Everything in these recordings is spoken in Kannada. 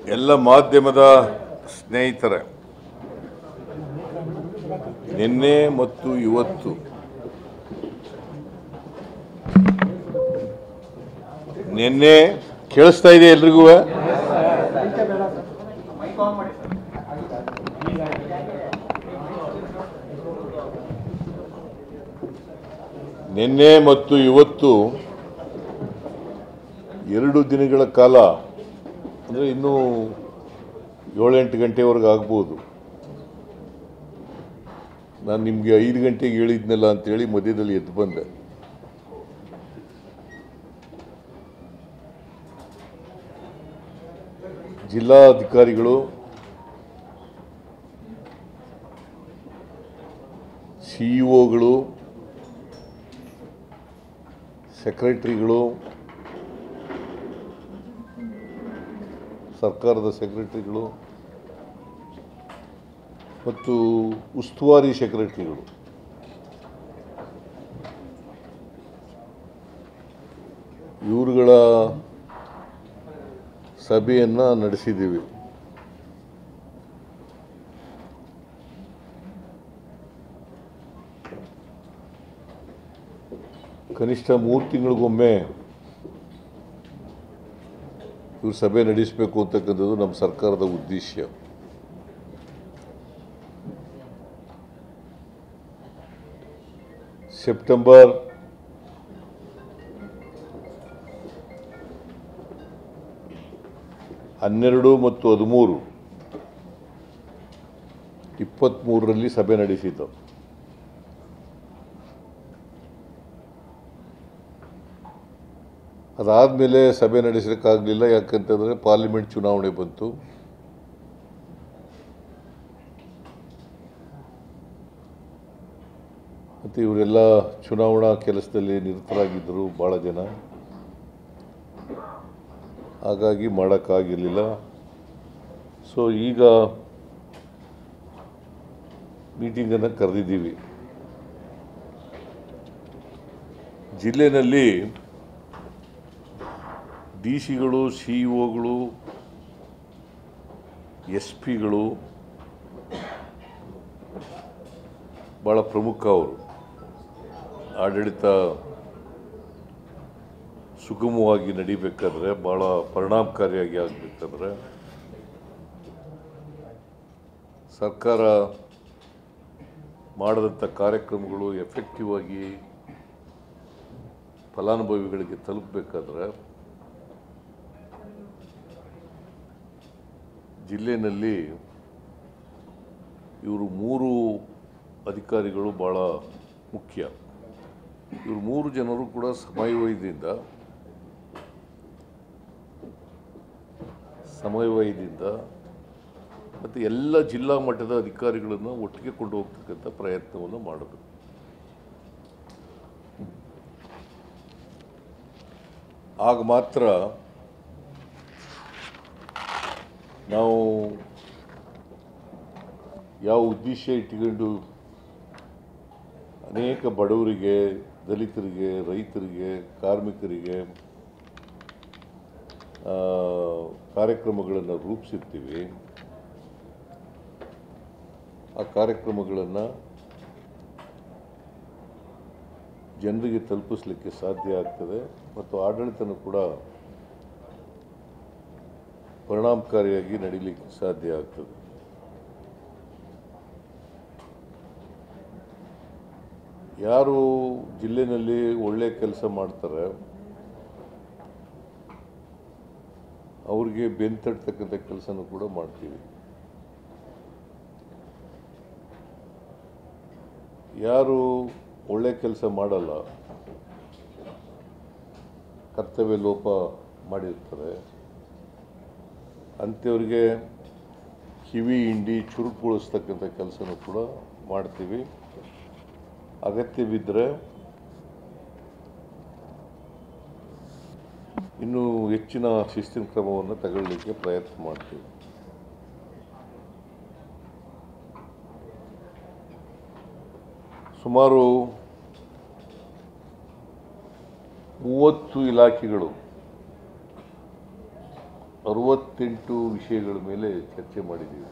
ಎಲ್ಲ ಮಾಧ್ಯಮದ ಸ್ನೇಹಿತರೆ, ನಿನ್ನೆ ಮತ್ತು ಇವತ್ತು ನಿನ್ನೆ ಕೇಳಿಸ್ತಾ ಇದೆ ಎಲ್ರಿಗೂ? ನಿನ್ನೆ ಮತ್ತು ಇವತ್ತು 2 ದಿನಗಳ ಕಾಲ, ಅಂದರೆ ಇನ್ನೂ 7-8 ಗಂಟೆವರೆಗೆ ಆಗ್ಬೋದು. ನಾನು ನಿಮಗೆ 5 ಗಂಟೆಗೆ ಹೇಳಿದ್ನಲ್ಲ ಅಂತೇಳಿ ಮಧ್ಯದಲ್ಲಿ ಎದ್ದು ಬಂದೆ. ಜಿಲ್ಲಾಧಿಕಾರಿಗಳು, ಸಿಇಒಗಳು, ಸೆಕ್ರೆಟರಿಗಳು, ಸರ್ಕಾರದ ಸೆಕ್ರೆಟರಿಗಳು ಮತ್ತು ಉಸ್ತುವಾರಿ ಸೆಕ್ರೆಟರಿಗಳು ಇವರುಗಳ ಸಭೆಯನ್ನು ನಡೆಸಿದ್ದೀವಿ. ಕನಿಷ್ಠ 3 ತಿಂಗಳಿಗೊಮ್ಮೆ ಇವರು ಸಭೆ ನಡೆಸಬೇಕು ಅಂತಕ್ಕಂಥದ್ದು ನಮ್ಮ ಸರ್ಕಾರದ ಉದ್ದೇಶ. ಸೆಪ್ಟೆಂಬರ್ 12 ಮತ್ತು 13, 23ರಲ್ಲಿ ಸಭೆ ನಡೆಸಿತು. ಅದಾದಮೇಲೆ ಸಭೆ ನಡೆಸಲಿಕ್ಕಾಗಲಿಲ್ಲ. ಯಾಕಂತಂದರೆ ಪಾರ್ಲಿಮೆಂಟ್ ಚುನಾವಣೆ ಬಂತು. ಮತ್ತು ಇವರೆಲ್ಲ ಚುನಾವಣಾ ಕೆಲಸದಲ್ಲಿ ನಿರತರಾಗಿದ್ದರು ಭಾಳ ಜನ. ಹಾಗಾಗಿ ಮಾಡೋಕ್ಕಾಗಿರಲಿಲ್ಲ. ಸೊ ಈಗ ಮೀಟಿಂಗನ್ನು ಕರೆದಿದ್ದೀವಿ. ಜಿಲ್ಲೆಯಲ್ಲಿ ಡಿ ಸಿಗಳು, ಸಿಇಒಗಳು, ಎಸ್ ಪಿಗಳು ಭಾಳ ಪ್ರಮುಖ. ಅವರು ಆಡಳಿತ ಸುಗಮವಾಗಿ ನಡಿಬೇಕಾದ್ರೆ, ಭಾಳ ಪರಿಣಾಮಕಾರಿಯಾಗಿ ಆಗಬೇಕಾದ್ರೆ ಸರ್ಕಾರ ಮಾಡಿದಂಥ ಕಾರ್ಯಕ್ರಮಗಳು ಎಫೆಕ್ಟಿವ್ ಆಗಿ ಫಲಾನುಭವಿಗಳಿಗೆ ತಲುಪಬೇಕಾದ್ರೆ ಜಿಲ್ಲೆಯಲ್ಲಿ ಇವರು 3 ಅಧಿಕಾರಿಗಳು ಭಾಳ ಮುಖ್ಯ. ಇವರು 3 ಜನರು ಕೂಡ ಸಮನ್ವಯದಿಂದ ಮತ್ತು ಎಲ್ಲ ಜಿಲ್ಲಾ ಮಟ್ಟದ ಅಧಿಕಾರಿಗಳನ್ನು ಒಟ್ಟಿಗೆ ಕೊಂಡು ಹೋಗ್ತಕ್ಕಂಥ ಪ್ರಯತ್ನವನ್ನು ಮಾಡಬೇಕು. ಆಗ ಮಾತ್ರ ನಾವು ಯಾವ ಉದ್ದೇಶ ಇಟ್ಟುಕೊಂಡು ಅನೇಕ ಬಡವರಿಗೆ, ದಲಿತರಿಗೆ, ರೈತರಿಗೆ, ಕಾರ್ಮಿಕರಿಗೆ ಕಾರ್ಯಕ್ರಮಗಳನ್ನು ರೂಪಿಸಿರ್ತೀವಿ, ಆ ಕಾರ್ಯಕ್ರಮಗಳನ್ನು ಜನರಿಗೆ ತಲುಪಿಸಲಿಕ್ಕೆ ಸಾಧ್ಯ ಆಗ್ತದೆ ಮತ್ತು ಆಡಳಿತನೂ ಕೂಡ ಪರಿಣಾಮಕಾರಿಯಾಗಿ ನಡೀಲಿಕ್ಕೆ ಸಾಧ್ಯ ಆಗ್ತದೆ. ಯಾರು ಜಿಲ್ಲೆಯಲ್ಲಿ ಒಳ್ಳೆಯ ಕೆಲಸ ಮಾಡ್ತಾರೆ ಅವ್ರಿಗೆ ಬೆಂತಡ್ತಕ್ಕಂಥ ಕೆಲಸನೂ ಕೂಡ ಮಾಡ್ತೀವಿ. ಯಾರು ಒಳ್ಳೆ ಕೆಲಸ ಮಾಡಲ್ಲ, ಕರ್ತವ್ಯ ಲೋಪ ಮಾಡಿರ್ತಾರೆ, ಅಂಥವ್ರಿಗೆ ಕಿವಿ ಹಿಂಡಿ ಚುರುಕುಗೊಳಿಸ್ತಕ್ಕಂಥ ಕೆಲಸನೂ ಕೂಡ ಮಾಡ್ತೀವಿ. ಅಗತ್ಯ ಬಿದ್ದರೆ ಇನ್ನೂ ಹೆಚ್ಚಿನ ಶಿಸ್ತಿನ ಕ್ರಮವನ್ನು ತಗೊಳ್ಳಿಕ್ಕೆ ಪ್ರಯತ್ನ ಮಾಡ್ತೀವಿ. ಸುಮಾರು 30 ಇಲಾಖೆಗಳು 68 ವಿಷಯಗಳ ಮೇಲೆ ಚರ್ಚೆ ಮಾಡಿದ್ದೀವಿ.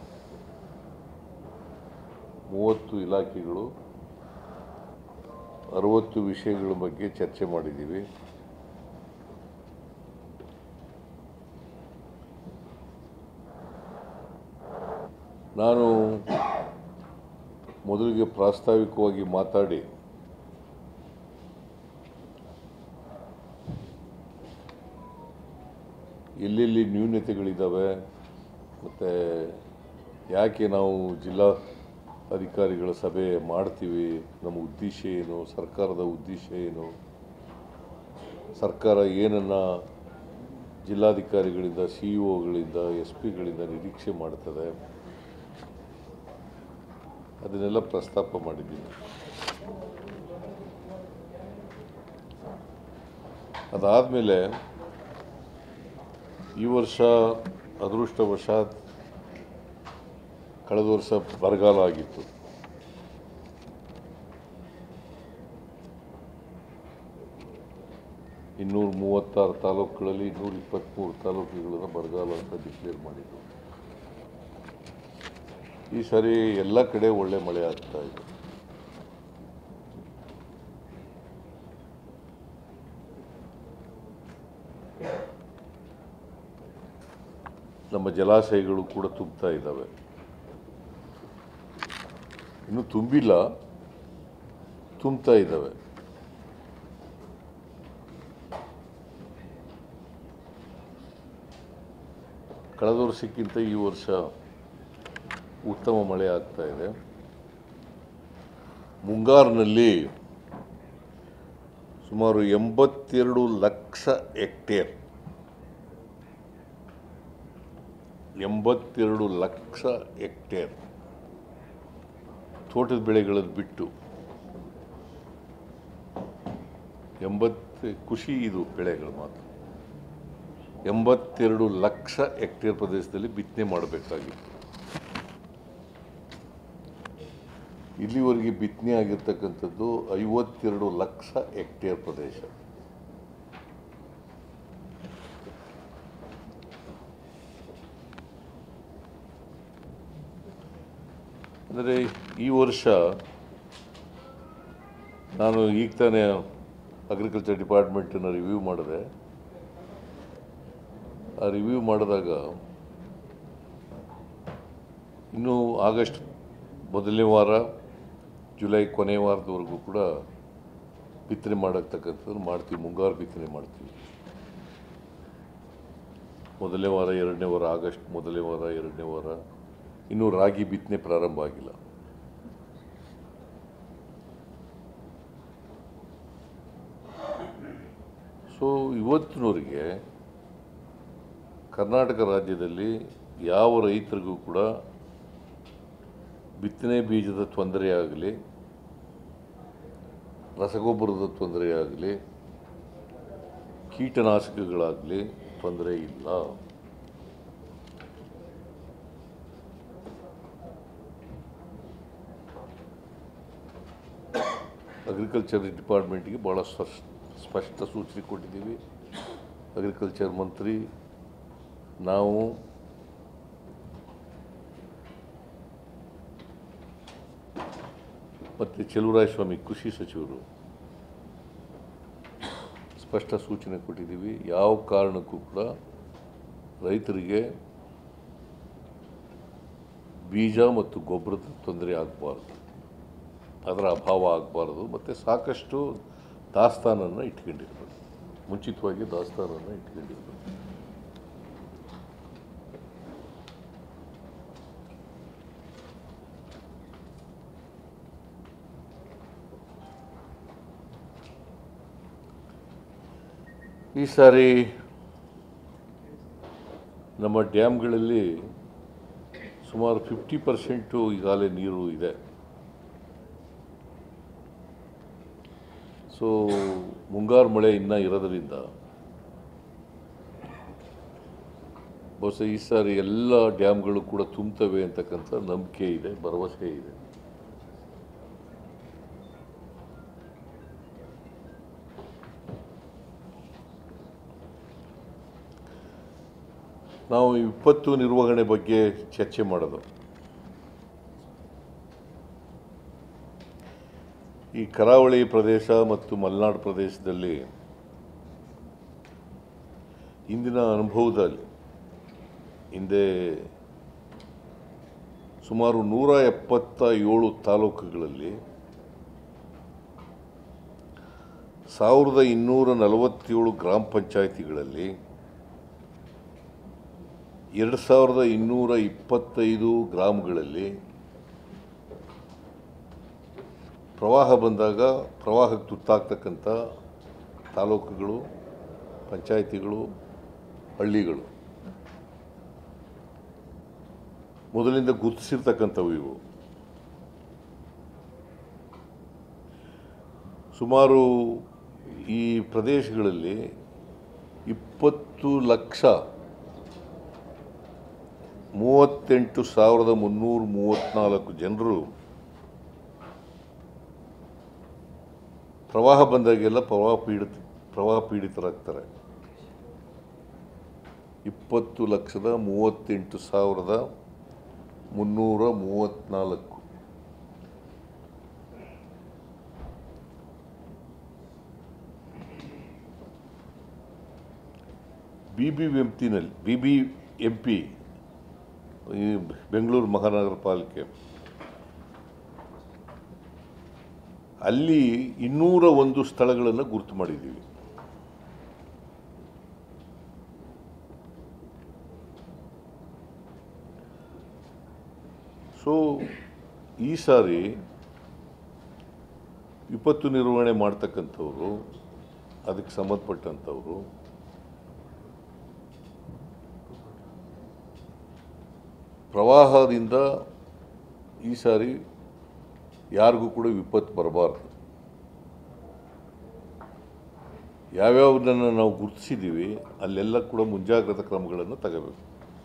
30 ಇಲಾಖೆಗಳು 60 ವಿಷಯಗಳ ಬಗ್ಗೆ ಚರ್ಚೆ ಮಾಡಿದ್ದೀವಿ. ನಾನು ಮೊದಲಿಗೆ ಪ್ರಾಸ್ತಾವಿಕವಾಗಿ ಮಾತಾಡಿ ಎಲ್ಲೆಲ್ಲಿ ನ್ಯೂನತೆಗಳಿದ್ದಾವೆ ಮತ್ತು ಯಾಕೆ ನಾವು ಜಿಲ್ಲಾ ಅಧಿಕಾರಿಗಳ ಸಭೆ ಮಾಡ್ತೀವಿ, ನಮ್ಮ ಉದ್ದೇಶ ಏನು, ಸರ್ಕಾರದ ಉದ್ದೇಶ ಏನು, ಸರ್ಕಾರ ಏನನ್ನು ಜಿಲ್ಲಾಧಿಕಾರಿಗಳಿಂದ CEO ಗಳಿಂದ SP ಗಳಿಂದ ನಿರೀಕ್ಷೆ ಮಾಡ್ತದೆ, ಅದನ್ನೆಲ್ಲ ಪ್ರಸ್ತಾಪ ಮಾಡಿದ್ದೀನಿ. ಅದಾದಮೇಲೆ ಈ ವರ್ಷ ಅದೃಷ್ಟವಶಾತ್ ಕಳೆದ ವರ್ಷ ಬರಗಾಲ ಆಗಿತ್ತು. ಇನ್ನೂರ 36 ತಾಲೂಕುಗಳಲ್ಲಿ 123 ತಾಲೂಕುಗಳನ್ನು ಬರಗಾಲ ಅಂತ ಡಿಕ್ಲೇರ್ ಮಾಡಿದ್ರು. ಈ ಸಾರಿ ಎಲ್ಲ ಕಡೆ ಒಳ್ಳೆ ಮಳೆ ಆಗ್ತಾ ಇದೆ. ನಮ್ಮ ಜಲಾಶಯಗಳು ಕೂಡ ತುಂಬುತ್ತಾ ಇದ್ದಾವೆ. ಇನ್ನೂ ತುಂಬಿಲ್ಲ, ತುಂಬುತ್ತಾ ಇದ್ದಾವೆ. ಕಳೆದ ವರ್ಷಕ್ಕಿಂತ ಈ ವರ್ಷ ಉತ್ತಮ ಮಳೆ ಆಗ್ತಾ ಇದೆ. ಮುಂಗಾರಿನಲ್ಲಿ ಸುಮಾರು 82 ಲಕ್ಷ ಹೆಕ್ಟೇರ್ 82 ಲಕ್ಷ ಹೆಕ್ಟೇರ್ ತೋಟದ ಬೆಳೆಗಳನ್ನು ಬಿಟ್ಟು 80 ಕೃಷಿ ಇದು ಬೆಳೆಗಳು ಮಾತ್ರ 82 ಲಕ್ಷ ಹೆಕ್ಟೇರ್ ಪ್ರದೇಶದಲ್ಲಿ ಬಿತ್ತನೆ ಮಾಡಬೇಕಾಗಿತ್ತು. ಇಲ್ಲಿವರೆಗೆ ಬಿತ್ತನೆ ಆಗಿರ್ತಕ್ಕಂಥದ್ದು 52 ಲಕ್ಷ ಹೆಕ್ಟೇರ್ ಪ್ರದೇಶ. ಅಂದರೆ ಈ ವರ್ಷ ನಾನು ಈಗ ತಾನೇ ಅಗ್ರಿಕಲ್ಚರ್ ಡಿಪಾರ್ಟ್ಮೆಂಟನ್ನು ರಿವ್ಯೂ ಮಾಡಿದೆ. ಆ ರಿವ್ಯೂ ಮಾಡಿದಾಗ ಇನ್ನೂ ಆಗಸ್ಟ್ ಮೊದಲನೇ ವಾರ ಜುಲೈ ಕೊನೆ ವಾರದವರೆಗೂ ಕೂಡ ಬಿತ್ತನೆ ಮಾಡತಕ್ಕಂಥದ್ದು ಮಾಡ್ತೀವಿ. ಮುಂಗಾರು ಬಿತ್ತನೆ ಮಾಡ್ತೀವಿ. ಮೊದಲನೇ ವಾರ, ಎರಡನೇ ವಾರ, ಆಗಸ್ಟ್ ಮೊದಲನೇ ವಾರ, ಎರಡನೇ ವಾರ. ಇನ್ನೂ ರಾಗಿ ಬಿತ್ತನೆ ಪ್ರಾರಂಭ ಆಗಿಲ್ಲ. ಸೊ ಇವತ್ತಿನವರೆಗೆ ಕರ್ನಾಟಕ ರಾಜ್ಯದಲ್ಲಿ ಯಾವ ರೈತರಿಗೂ ಕೂಡ ಬಿತ್ತನೆ ಬೀಜದ ತೊಂದರೆ ಆಗಲಿ, ರಸಗೊಬ್ಬರದ ತೊಂದರೆ ಆಗಲಿ, ಕೀಟನಾಶಕಗಳಾಗಲಿ ತೊಂದರೆ ಇಲ್ಲ. ಅಗ್ರಿಕಲ್ಚರ್ ಡಿಪಾರ್ಟ್ಮೆಂಟ್ಗೆ ಭಾಳ ಸ್ಪಷ್ಟ ಸೂಚನೆ ಕೊಟ್ಟಿದ್ದೀವಿ. ಅಗ್ರಿಕಲ್ಚರ್ ಮಂತ್ರಿ, ನಾವು ಮತ್ತು ಚೆಲುವರಾಯಸ್ವಾಮಿ ಕೃಷಿ ಸಚಿವರು ಸ್ಪಷ್ಟ ಸೂಚನೆ ಕೊಟ್ಟಿದ್ದೀವಿ. ಯಾವ ಕಾರಣಕ್ಕೂ ಕೂಡ ರೈತರಿಗೆ ಬೀಜ ಮತ್ತು ಗೊಬ್ಬರದ ತೊಂದರೆ ಆಗಬಾರ್ದು, ಅದರ ಅಭಾವ ಆಗಬಾರ್ದು. ಮತ್ತು ಸಾಕಷ್ಟು ದಾಸ್ತಾನನ್ನು ಇಟ್ಕೊಂಡಿರ್ಬೇಕು, ಮುಂಚಿತವಾಗಿ ದಾಸ್ತಾನನ್ನು ಇಟ್ಕೊಂಡಿರ್ಬೇಕು. ಈ ಸಾರಿ ನಮ್ಮ ಡ್ಯಾಮ್ಗಳಲ್ಲಿ ಸುಮಾರು 50% ಈಗಾಗಲೇ ನೀರು ಇದೆ. ಸೊ ಮುಂಗಾರು ಮಳೆ ಇನ್ನೂ ಇರೋದರಿಂದ ಬಹುಶಃ ಈ ಸಾರಿ ಎಲ್ಲ ಡ್ಯಾಮ್ಗಳು ಕೂಡ ತುಂಬುತ್ತವೆ ಅಂತಕ್ಕಂಥ ನಂಬಿಕೆ ಇದೆ, ಭರವಸೆ ಇದೆ. ನಾವು ವಿಪತ್ತು ನಿರ್ವಹಣೆ ಬಗ್ಗೆ ಚರ್ಚೆ ಮಾಡೋದು. ಈ ಕರಾವಳಿ ಪ್ರದೇಶ ಮತ್ತು ಮಲೆನಾಡು ಪ್ರದೇಶದಲ್ಲಿ ಇಂದಿನ ಅನುಭವದಲ್ಲಿ ಹಿಂದೆ ಸುಮಾರು 177 ತಾಲೂಕುಗಳಲ್ಲಿ 1247 ಗ್ರಾಮ ಪಂಚಾಯಿತಿಗಳಲ್ಲಿ 2225 ಗ್ರಾಮಗಳಲ್ಲಿ ಪ್ರವಾಹ ಬಂದಾಗ ಪ್ರವಾಹಕ್ಕೆ ತುತ್ತಾಗ್ತಕ್ಕಂಥ ತಾಲೂಕುಗಳು, ಪಂಚಾಯಿತಿಗಳು, ಹಳ್ಳಿಗಳು ಮೊದಲಿಂದ ಗುರುತಿಸಿರ್ತಕ್ಕಂಥವು. ಇವು ಸುಮಾರು ಈ ಪ್ರದೇಶಗಳಲ್ಲಿ 20,38,334 ಜನರು ಪ್ರವಾಹ ಬಂದಾಗೆಲ್ಲ ಪ್ರವಾಹ ಪೀಡಿತರಾಗ್ತಾರೆ. 20,38,334. BBMP ಈ ಬೆಂಗಳೂರು ಮಹಾನಗರ ಪಾಲಿಕೆ ಅಲ್ಲಿ 201 ಸ್ಥಳಗಳನ್ನು ಗುರುತು ಮಾಡಿದ್ದೀವಿ. ಸೊ ಈ ಸಾರಿ ವಿಪತ್ತು ನಿರ್ವಹಣೆ ಮಾಡ್ತಕ್ಕಂಥವ್ರು, ಅದಕ್ಕೆ ಸಂಬಂಧಪಟ್ಟಂಥವರು ಪ್ರವಾಹದಿಂದ ಈ ಸಾರಿ ಯಾರಿಗೂ ಕೂಡ ವಿಪತ್ತು ಬರಬಾರ್ದು. ಯಾವ್ಯಾವುದನ್ನು ನಾವು ಗುರುತಿಸಿದ್ದೀವಿ ಅಲ್ಲೆಲ್ಲ ಕೂಡ ಮುಂಜಾಗ್ರತಾ ಕ್ರಮಗಳನ್ನು ತಗೋಬೇಕು.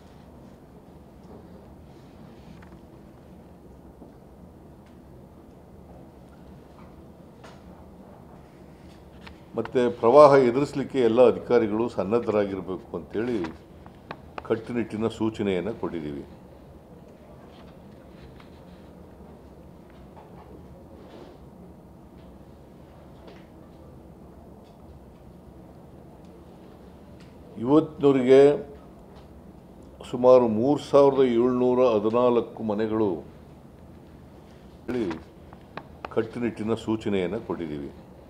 ಮತ್ತು ಪ್ರವಾಹ ಎದುರಿಸಲಿಕ್ಕೆ ಎಲ್ಲ ಅಧಿಕಾರಿಗಳು ಸನ್ನದ್ಧರಾಗಿರಬೇಕು ಅಂತೇಳಿ ಕಟ್ಟುನಿಟ್ಟಿನ ಸೂಚನೆಯನ್ನು ಕೊಟ್ಟಿದ್ದೀವಿ. ಇವತ್ತಿನವರೆಗೆ ಸುಮಾರು 3,714 ಮನೆಗಳು ಕಟ್ಟುನಿಟ್ಟಿನ ಸೂಚನೆಯನ್ನು ಕೊಟ್ಟಿದ್ದೀವಿ.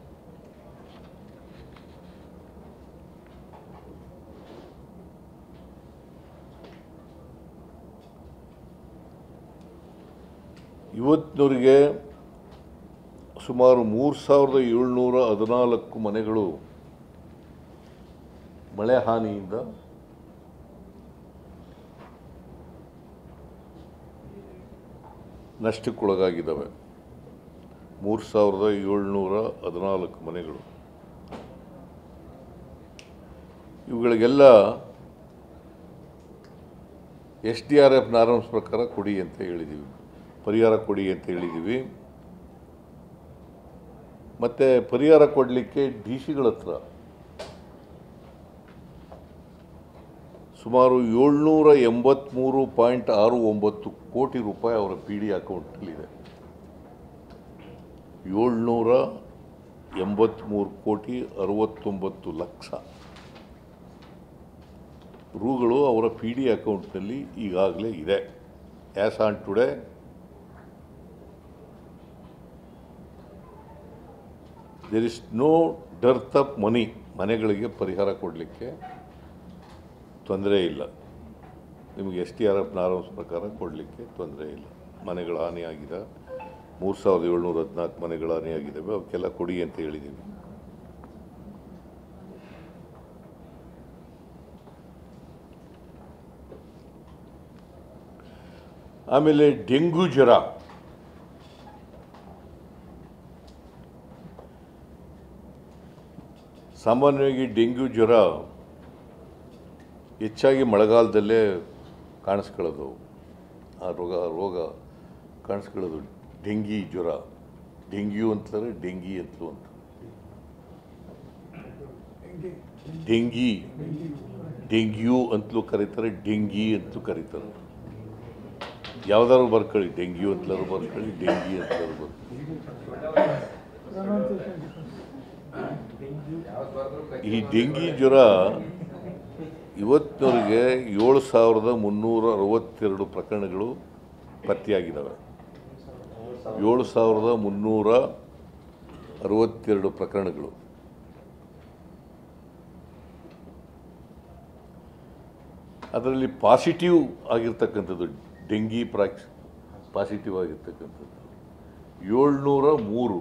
ಇವತ್ತಿನವರೆಗೆ ಸುಮಾರು 3,714 ಮನೆಗಳು ಮಳೆ ಹಾನಿಯಿಂದ ನಷ್ಟಕ್ಕೊಳಗಾಗಿದ್ದಾವೆ. 3,714 ಮನೆಗಳು. ಇವುಗಳಿಗೆಲ್ಲ SDRF ನಾರ್ಮ್ಸ್ ಪ್ರಕಾರ ಕೊಡಿ ಅಂತ ಹೇಳಿದ್ದೀವಿ, ಪರಿಹಾರ ಕೊಡಿ ಅಂತ ಹೇಳಿದ್ದೀವಿ. ಮತ್ತು ಪರಿಹಾರ ಕೊಡಲಿಕ್ಕೆ DC ಗಳ ಹತ್ರ ಸುಮಾರು 783.69 ಕೋಟಿ ರೂಪಾಯಿ ಅವರ PD ಅಕೌಂಟಲ್ಲಿದೆ. 783,69,00,000 ರೂಗಳು ಅವರ PD ಅಕೌಂಟ್ನಲ್ಲಿ ಈಗಾಗಲೇ ಇದೆ. As on today there is no dearth of money. ಮನೆಗಳಿಗೆ ಪರಿಹಾರ ಕೊಡಲಿಕ್ಕೆ ತೊಂದರೆ ಇಲ್ಲ. ನಿಮಗೆ SDRF ನಾರ್ಮ್ಸ್ ಪ್ರಕಾರ ಕೊಡಲಿಕ್ಕೆ ತೊಂದರೆ ಇಲ್ಲ. ಮನೆಗಳ ಹಾನಿಯಾಗಿದೆ, 3,714 ಮನೆಗಳ ಹಾನಿಯಾಗಿದ್ದಾವೆ, ಅವಕ್ಕೆಲ್ಲ ಕೊಡಿ ಅಂತ ಹೇಳಿದ್ದೀವಿ. ಆಮೇಲೆ ಡೆಂಗ್ಯೂ ಜ್ವರ, ಸಾಮಾನ್ಯವಾಗಿ ಡೆಂಗ್ಯೂ ಜ್ವರ ಹೆಚ್ಚಾಗಿ ಮಳೆಗಾಲದಲ್ಲೇ ಕಾಣಿಸ್ಕೊಳ್ಳೋದು. ಆ ರೋಗ ಕಾಣಿಸ್ಕೊಳ್ಳೋದು ಡೆಂಗಿ ಜ್ವರ. ಡೆಂಗ್ಯೂ ಅಂತಾರೆ, ಡೆಂಗಿ ಅಂತಲೂ ಅಂತ. ಡೆಂಗ್ಯೂ ಅಂತಲೂ ಕರೀತಾರೆ, ಡೆಂಗಿ ಅಂತಲೂ ಕರೀತಾರೆ. ಯಾವ್ದಾದ್ರು ಬರ್ಕೊಳ್ಳಿ, ಡೆಂಗ್ಯೂ ಅಂತಲಾದ್ರು ಬರ್ಕೊಳ್ಳಿ, ಡೆಂಗಿ ಅಂತಲಾದ್ರು ಬರ್ಕೊಳ್ಳಿ. ಈ ಡೆಂಗಿ ಜ್ವರ ಇವತ್ತಿನವರೆಗೆ 7,362 ಪ್ರಕರಣಗಳು ಪತ್ತೆಯಾಗಿದ್ದಾವೆ. 7,362 ಪ್ರಕರಣಗಳು. ಅದರಲ್ಲಿ ಪಾಸಿಟಿವ್ ಆಗಿರ್ತಕ್ಕಂಥದ್ದು, ಡೆಂಗಿ ಪಾಸಿಟಿವ್ ಆಗಿರ್ತಕ್ಕಂಥದ್ದು 703.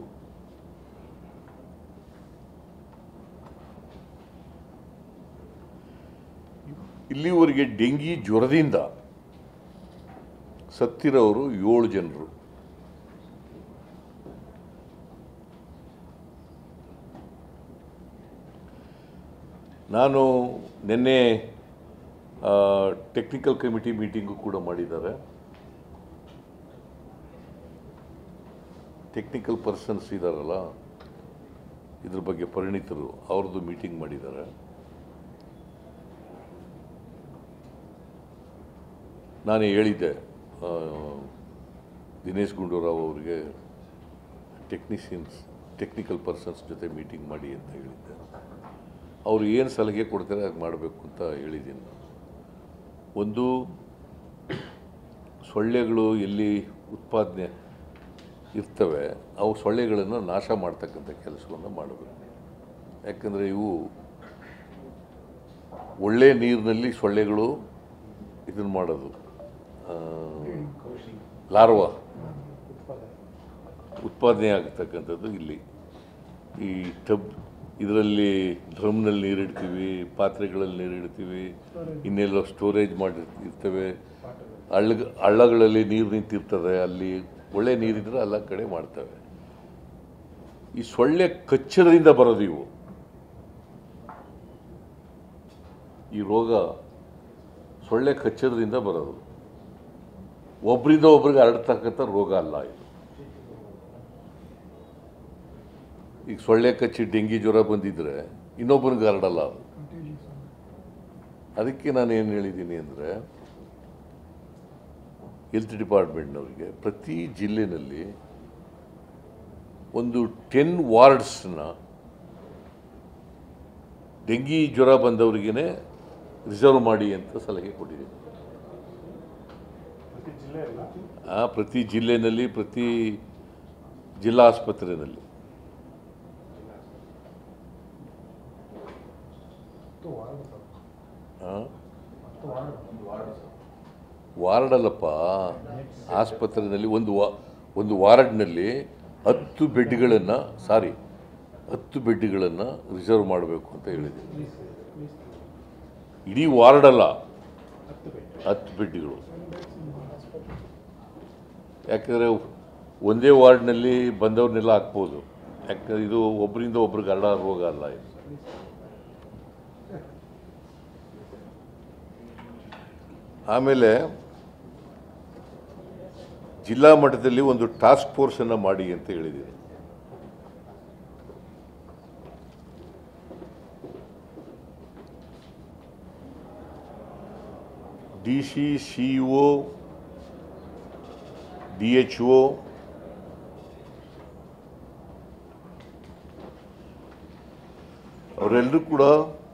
ಇಲ್ಲಿವರೆಗೆ ಡೆಂಗಿ ಜ್ವರದಿಂದ ಸತ್ತಿರೋರು 7 ಜನರು. ನಾನು ನಿನ್ನೆ ಟೆಕ್ನಿಕಲ್ ಕಮಿಟಿ ಮೀಟಿಂಗು ಕೂಡ ಮಾಡಿದ್ದಾರೆ. ಟೆಕ್ನಿಕಲ್ ಪರ್ಸನ್ಸ್ ಇದ್ದಾರಲ್ಲ, ಇದ್ರ ಬಗ್ಗೆ ಪರಿಣಿತರು, ಅವ್ರದ್ದು ಮೀಟಿಂಗ್ ಮಾಡಿದ್ದಾರೆ. ನಾನೇ ಹೇಳಿದ್ದೆ ದಿನೇಶ್ ಗುಂಡೂರಾವ್ ಅವರಿಗೆ ಟೆಕ್ನಿಕಲ್ ಪರ್ಸನ್ಸ್ ಜೊತೆ ಮೀಟಿಂಗ್ ಮಾಡಿ ಅಂತ ಹೇಳಿದ್ದೆ. ಅವರು ಏನು ಸಲಹೆ ಕೊಡ್ತಾರೆ ಅದು ಮಾಡಬೇಕು ಅಂತ ಹೇಳಿದ್ದೀನಿ. ಒಂದು, ಸೊಳ್ಳೆಗಳು ಎಲ್ಲಿ ಉತ್ಪಾದನೆ ಇರ್ತವೆ ಅವು ಸೊಳ್ಳೆಗಳನ್ನು ನಾಶ ಮಾಡ್ತಕ್ಕಂಥ ಕೆಲಸವನ್ನು ಮಾಡಬೇಕು. ಯಾಕಂದರೆ ಇವು ಒಳ್ಳೆ ನೀರಿನಲ್ಲಿ ಸೊಳ್ಳೆಗಳು ಇದನ್ನು ಮಾಡೋದು, ಲಾರ್ವಾ ಉತ್ಪಾದನೆ ಆಗ್ತಕ್ಕಂಥದ್ದು ಇಲ್ಲಿ ಈ ಇದರಲ್ಲಿ ಡ್ರಮ್ನಲ್ಲಿ ನೀರಿಡ್ತೀವಿ, ಪಾತ್ರೆಗಳಲ್ಲಿ ನೀರಿಡ್ತೀವಿ, ಇನ್ನೆಲ್ಲ ಸ್ಟೋರೇಜ್ ಮಾಡಿರ್ತೇವೆ. ಹಳ್ಳಗಳಲ್ಲಿ ನೀರು ನಿಂತಿರ್ತದೆ, ಅಲ್ಲಿ ಒಳ್ಳೆ ನೀರಿದ್ರೆ ಎಲ್ಲ ಕಡೆ ಮಾಡ್ತವೆ. ಈ ಸೊಳ್ಳೆ ಕಚ್ಚರದಿಂದ ಬರೋದು ಇವು. ಈ ರೋಗ ಸೊಳ್ಳೆ ಕಚ್ಚರದಿಂದ ಬರೋದು, ಒಬ್ಬರಿಂದ ಒಬ್ರಿಗೆ ಹರಡ್ತಕ್ಕಂಥ ರೋಗ ಅಲ್ಲ ಇದು. ಈಗ ಸೊಳ್ಳೆ ಕಚ್ಚಿ ಡೆಂಗಿ ಜ್ವರ ಬಂದಿದ್ರೆ ಇನ್ನೊಬ್ಬನಿಗೆ ಹರಡಲ್ಲ ಅದು. ಅದಕ್ಕೆ ನಾನು ಏನು ಹೇಳಿದ್ದೀನಿ ಅಂದರೆ, ಹೆಲ್ತ್ ಡಿಪಾರ್ಟ್ಮೆಂಟ್ನವರಿಗೆ ಪ್ರತಿ ಜಿಲ್ಲೆಯಲ್ಲಿ ಒಂದು 10 ವಾರ್ಡ್ಸ್ನ ಡೆಂಗಿ ಜ್ವರ ಬಂದವರಿಗೇ ರಿಸರ್ವ್ ಮಾಡಿ ಅಂತ ಸಲಹೆ ಕೊಟ್ಟಿದ್ದೀನಿ. ಪ್ರತಿ ಜಿಲ್ಲೆಯಲ್ಲಿ, ಪ್ರತಿ ಜಿಲ್ಲಾ ಆಸ್ಪತ್ರೆಯಲ್ಲಿ. ವಾರ್ಡಲ್ಲಪ್ಪ, ಆಸ್ಪತ್ರೆಯಲ್ಲಿ ಒಂದು ವಾರ್ಡ್ನಲ್ಲಿ 10 ಬೆಡ್ಗಳನ್ನು ರಿಸರ್ವ್ ಮಾಡಬೇಕು ಅಂತ ಹೇಳಿದ್ದೀನಿ. ಇಡೀ ವಾರ್ಡಲ್ಲ, 10 ಬೆಡ್ಗಳು. ಯಾಕಂದರೆ ಒಂದೇ ವಾರ್ಡ್ನಲ್ಲಿ ಬಂದವ್ರನ್ನೆಲ್ಲ ಹಾಕ್ಬೋದು. ಯಾಕಂದರೆ ಇದು ಒಬ್ಬರಿಂದ ಒಬ್ರಿಗೆ ಹರಡೋ ರೋಗ ಅಲ್ಲ ಇದು. ಆಮೇಲೆ ಜಿಲ್ಲಾ ಮಟ್ಟದಲ್ಲಿ ಒಂದು ಟಾಸ್ಕ್ ಫೋರ್ಸನ್ನು ಮಾಡಿ ಅಂತ ಹೇಳಿದ್ದೀನಿ. DC, CO, DHO, ಅವರೆಲ್ಲರೂ ಕೂಡ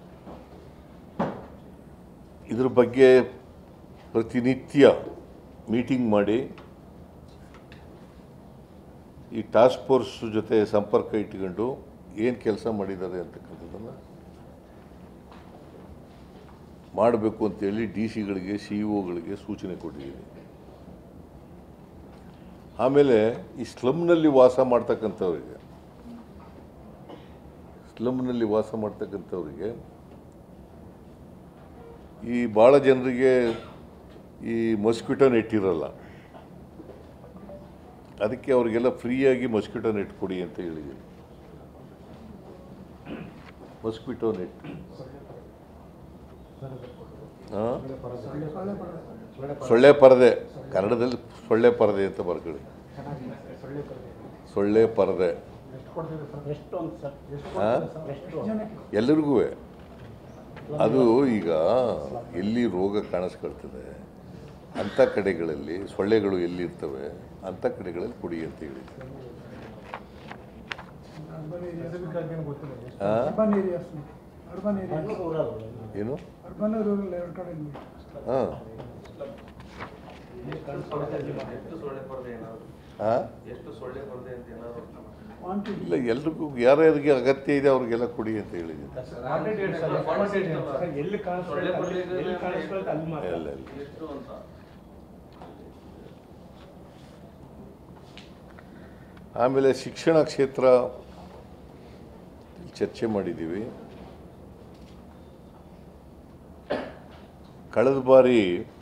ಇದ್ರ ಬಗ್ಗೆ ಪ್ರತಿನಿತ್ಯ ಮೀಟಿಂಗ್ ಮಾಡಿ ಈ ಟಾಸ್ಕ್ ಫೋರ್ಸ್ ಜೊತೆ ಸಂಪರ್ಕ ಇಟ್ಕೊಂಡು ಏನು ಕೆಲಸ ಮಾಡಿದ್ದಾರೆ ಅಂತಕ್ಕಂಥದ್ದನ್ನು ಮಾಡಬೇಕು ಅಂತೇಳಿ DC-ಗಳಿಗೆ, CO-ಗಳಿಗೆ ಸೂಚನೆ ಕೊಟ್ಟಿದ್ದೀನಿ. ಆಮೇಲೆ ಈ ಸ್ಲಮ್ನಲ್ಲಿ ವಾಸ ಮಾಡ್ತಕ್ಕಂಥವ್ರಿಗೆ ಈ ಭಾಳ ಜನರಿಗೆ ಈ ಮೊಸ್ಕಿಟೋ ನೆಟ್ ಇರಲ್ಲ. ಅದಕ್ಕೆ ಅವರಿಗೆಲ್ಲ ಫ್ರೀಯಾಗಿ ಮೊಸ್ಕಿಟೋ ನೆಟ್ ಕೊಡಿ ಅಂತ ಹೇಳಿದ್ದೀನಿ. ಮೊಸ್ಕಿಟೋ ನೆಟ್, ಸೊಳ್ಳೆ ಪರದೆ, ಕನ್ನಡದಲ್ಲಿ ಸೊಳ್ಳೆ ಪರದೆ ಅಂತ ಬರ್ಕೊಳ್ಳಿ. ಸೊಳ್ಳೆ ಪರದೆ ಎಲ್ಲರಿಗೂ ಅದು ಈಗ ಎಲ್ಲಿ ರೋಗ ಕಾಣಿಸ್ಕೊಳ್ತದೆ ಅಂಥ ಕಡೆಗಳಲ್ಲಿ ಸೊಳ್ಳೆಗಳು ಎಲ್ಲಿರ್ತವೆ ಅಂಥ ಕಡೆಗಳಲ್ಲಿ ಕುಡಿ ಅಂತ ಹೇಳಿದ್ರು. ಏನು ಹಾಂ ಇಲ್ಲ, ಎಲ್ರಿಗೂ ಯಾರ್ಯಾರಿಗೆ ಅಗತ್ಯ ಇದೆ ಅವ್ರಿಗೆಲ್ಲ ಕುಡಿ ಅಂತ ಹೇಳಿದ್ದೀನಿ. ಆಮೇಲೆ ಶಿಕ್ಷಣ ಕ್ಷೇತ್ರ ಚರ್ಚೆ ಮಾಡಿದ್ದೀವಿ. ಕಳೆದ ಬಾರಿ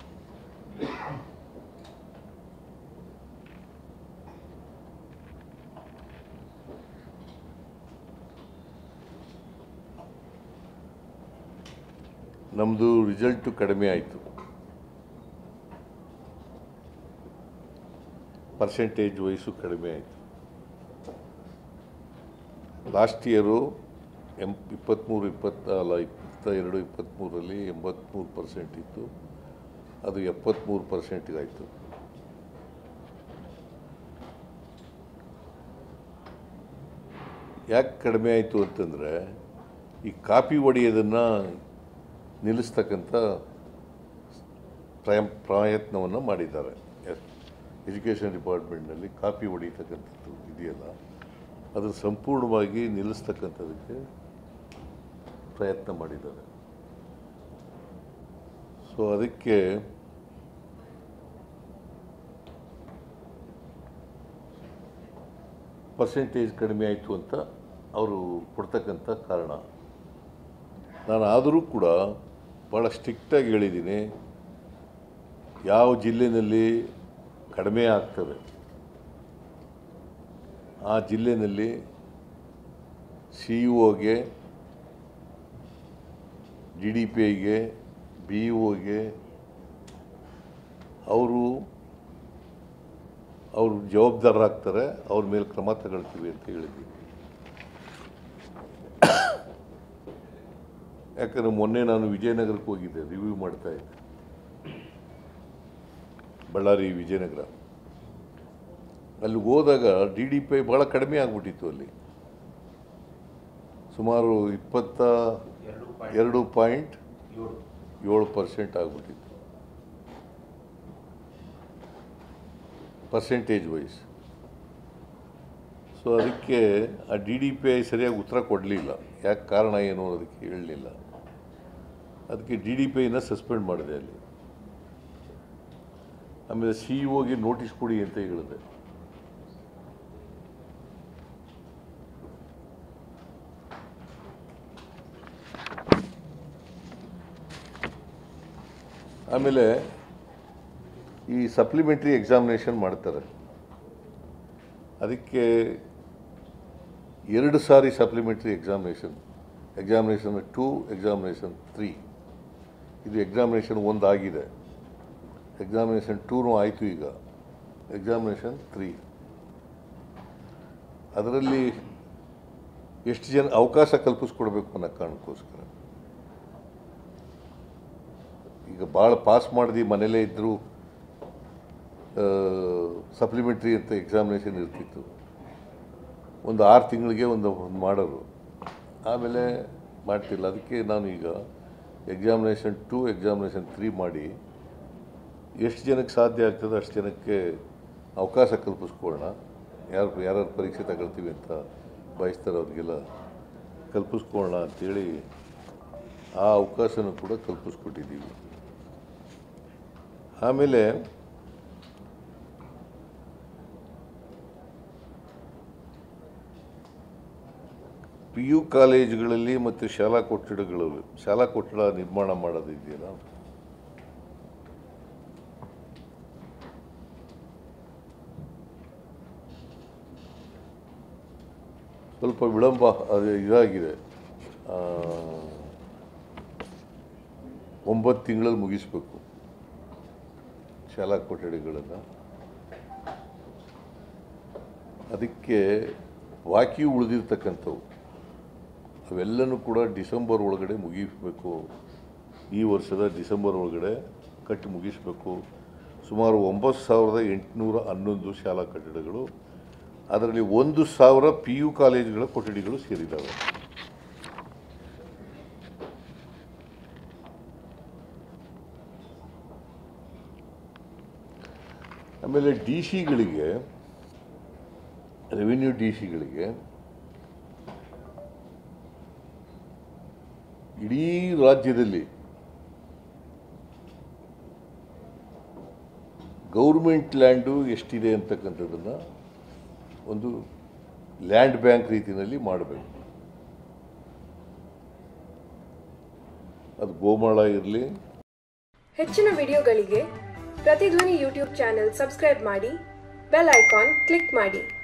ನಮ್ಮದು ರಿಸಲ್ಟು ಕಡಿಮೆ ಆಯಿತು, ಪರ್ಸೆಂಟೇಜ್ ವಯಸ್ಸು ಕಡಿಮೆ ಆಯಿತು. ಲಾಸ್ಟ್ ಇಯರು 22-23ರಲ್ಲಿ 83% ಇತ್ತು, ಅದು 73%ಗೆ ಆಯಿತು. ಯಾಕೆ ಕಡಿಮೆ ಆಯಿತು ಅಂತಂದರೆ ಈ ಕಾಪಿ ಹೊಡೆಯೋದನ್ನು ನಿಲ್ಲಿಸ್ತಕ್ಕಂಥ ಪ್ರಯತ್ನವನ್ನು ಮಾಡಿದ್ದಾರೆ. ಎಜುಕೇಷನ್ ಡಿಪಾರ್ಟ್ಮೆಂಟ್ನಲ್ಲಿ ಕಾಪಿ ಹೊಡಿತಕ್ಕಂಥದ್ದು ಇದೆಯಲ್ಲ, ಅದನ್ನು ಸಂಪೂರ್ಣವಾಗಿ ನಿಲ್ಲಿಸ್ತಕ್ಕಂಥದ್ದಕ್ಕೆ ಪ್ರಯತ್ನ ಮಾಡಿದ್ದಾರೆ. ಸೊ ಅದಕ್ಕೆ ಪರ್ಸೆಂಟೇಜ್ ಕಡಿಮೆ ಆಯಿತು ಅಂತ ಅವರು ಕೊಡ್ತಕ್ಕಂಥ ಕಾರಣ. ನಾನು ಆದರೂ ಕೂಡ ಭಾಳ ಸ್ಟ್ರಿಕ್ಟಾಗಿ ಹೇಳಿದ್ದೀನಿ, ಯಾವ ಜಿಲ್ಲೆಯಲ್ಲಿ ಕಡಿಮೆ ಆಗ್ತವೆ ಆ ಜಿಲ್ಲೆಯಲ್ಲಿ CEO-ಗೆ, DDPIಗೆ, BEO-ಗೆ ಅವರು ಜವಾಬ್ದಾರರಾಗ್ತಾರೆ, ಅವ್ರ ಮೇಲೆ ಕ್ರಮ ತಗೊಳ್ತೀವಿ ಅಂತ ಹೇಳಿದ್ದೀವಿ. ಯಾಕಂದರೆ ಮೊನ್ನೆ ನಾನು ವಿಜಯನಗರಕ್ಕೆ ಹೋಗಿದ್ದೆ, ರಿವ್ಯೂ ಮಾಡ್ತಾಯಿದ್ದೆ, ಬಳ್ಳಾರಿ ವಿಜಯನಗರ. ಅಲ್ಲಿ ಹೋದಾಗ DDPI ಭಾಳ ಕಡಿಮೆ ಆಗಿಬಿಟ್ಟಿತ್ತು. ಅಲ್ಲಿ ಸುಮಾರು 22.7% ಆಗಿಬಿಟ್ಟಿತ್ತು ಪರ್ಸೆಂಟೇಜ್ ವೈಸ್. ಸೊ ಅದಕ್ಕೆ ಆ DDPI ಸರಿಯಾಗಿ ಉತ್ತರ ಕೊಡಲಿಲ್ಲ, ಯಾಕೆ ಕಾರಣ ಏನು ಅದಕ್ಕೆ ಹೇಳಲಿಲ್ಲ. ಅದಕ್ಕೆ DDPIನ ಸಸ್ಪೆಂಡ್ ಮಾಡಿದೆ ಅಲ್ಲಿ. ಆಮೇಲೆ CEO-ಗೆ ನೋಟಿಸ್ ಕೊಡಿ ಅಂತ ಹೇಳಿದೆ. ಆಮೇಲೆ ಈ ಸಪ್ಲಿಮೆಂಟ್ರಿ ಎಕ್ಸಾಮಿನೇಷನ್ ಮಾಡ್ತಾರೆ, ಅದಕ್ಕೆ 2 ಸಾರಿ ಸಪ್ಲಿಮೆಂಟ್ರಿ ಎಕ್ಸಾಮಿನೇಷನ್ 2, ಎಕ್ಸಾಮಿನೇಷನ್ 3. ಇದು ಎಕ್ಸಾಮಿನೇಷನ್ 1 ಆಗಿದೆ, ಎಕ್ಸಾಮಿನೇಷನ್ 2 ಆಯಿತು, ಈಗ ಎಕ್ಸಾಮಿನೇಷನ್ 3. ಅದರಲ್ಲಿ ಎಷ್ಟು ಜನ ಅವಕಾಶ ಕಲ್ಪಿಸ್ಕೊಡ್ಬೇಕು ಅನ್ನೋ ಕಾರಣಕ್ಕೋಸ್ಕರ. ಈಗ ಭಾಳ ಪಾಸ್ ಮಾಡಿದು ಮನೇಲೇ ಇದ್ದರೂ ಸಪ್ಲಿಮೆಂಟ್ರಿ ಅಂತ ಎಕ್ಸಾಮಿನೇಷನ್ ಇರ್ತಿತ್ತು, ಒಂದು 6 ತಿಂಗಳಿಗೆ ಒಂದು ಮಾಡೋರು, ಆಮೇಲೆ ಮಾಡ್ತಿಲ್ಲ. ಅದಕ್ಕೆ ನಾನು ಈಗ ಎಕ್ಸಾಮಿನೇಷನ್ 2, ಎಕ್ಸಾಮಿನೇಷನ್ 3 ಮಾಡಿ ಎಷ್ಟು ಜನಕ್ಕೆ ಸಾಧ್ಯ ಆಗ್ತದೆ ಅಷ್ಟು ಜನಕ್ಕೆ ಅವಕಾಶ ಕಲ್ಪಿಸ್ಕೊಳ್ಳೋಣ. ಯಾರು ಪರೀಕ್ಷೆ ತಗೊಳ್ತೀವಿ ಅಂತ ಬಯಸ್ತಾರೆ ಅವ್ರಿಗೆಲ್ಲ ಕಲ್ಪಿಸ್ಕೊಳ್ಳೋಣ ಅಂಥೇಳಿ ಆ ಅವಕಾಶನೂ ಕೂಡ ಕಲ್ಪಿಸ್ಕೊಟ್ಟಿದ್ದೀವಿ. ಆಮೇಲೆ PU ಕಾಲೇಜುಗಳಲ್ಲಿ ಮತ್ತು ಶಾಲಾ ಕೊಠಡ ನಿರ್ಮಾಣ ಮಾಡೋದಿದೆಯಲ್ಲ, ಸ್ವಲ್ಪ ವಿಳಂಬ ಅದು ಇದಾಗಿದೆ. 9 ತಿಂಗಳಲ್ಲಿ ಮುಗಿಸ್ಬೇಕು ಶಾಲಾ ಕೊಠಡಿಗಳನ್ನು. ಅದಕ್ಕೆ ಬಾಕಿ ಉಳಿದಿರ್ತಕ್ಕಂಥವು ಅವೆಲ್ಲನೂ ಕೂಡ ಡಿಸೆಂಬರ್ ಒಳಗಡೆ ಮುಗಿಸಬೇಕು. ಈ ವರ್ಷದ ಡಿಸೆಂಬರ್ ಒಳಗಡೆ ಕಟ್ಟಿ ಮುಗಿಸಬೇಕು. ಸುಮಾರು 9,811 ಶಾಲಾ ಕಟ್ಟಡಗಳು, ಅದರಲ್ಲಿ 1,000 PU ಕಾಲೇಜುಗಳ ಕೊಠಡಿಗಳು ಸೇರಿದ್ದಾವೆ. ಆಮೇಲೆ DC-ಗಳಿಗೆ, ರೆವಿನ್ಯೂ DC-ಗಳಿಗೆ ಇಡೀ ರಾಜ್ಯದಲ್ಲಿ ಗೌರ್ಮೆಂಟ್ ಲ್ಯಾಂಡು ಎಷ್ಟಿದೆ ಅಂತಕ್ಕಂಥದ್ದನ್ನು ಒಂದು ಲ್ಯಾಂಡ್ ಬ್ಯಾಂಕ್ ರೀತಿಯಲ್ಲಿ ಮಾಡಬೇಕು. ಅದು ಗೋಮಾಳ ಇರಲಿ. ಹೆಚ್ಚಿನ ವಿಡಿಯೋಗಳಿಗೆ ಪ್ರತಿಧ್ವನಿ ಯೂಟ್ಯೂಬ್ ಚಾನೆಲ್ ಸಬ್ಸ್ಕ್ರೈಬ್ ಮಾಡಿ, ಬೆಲ್ ಐಕಾನ್ ಕ್ಲಿಕ್ ಮಾಡಿ.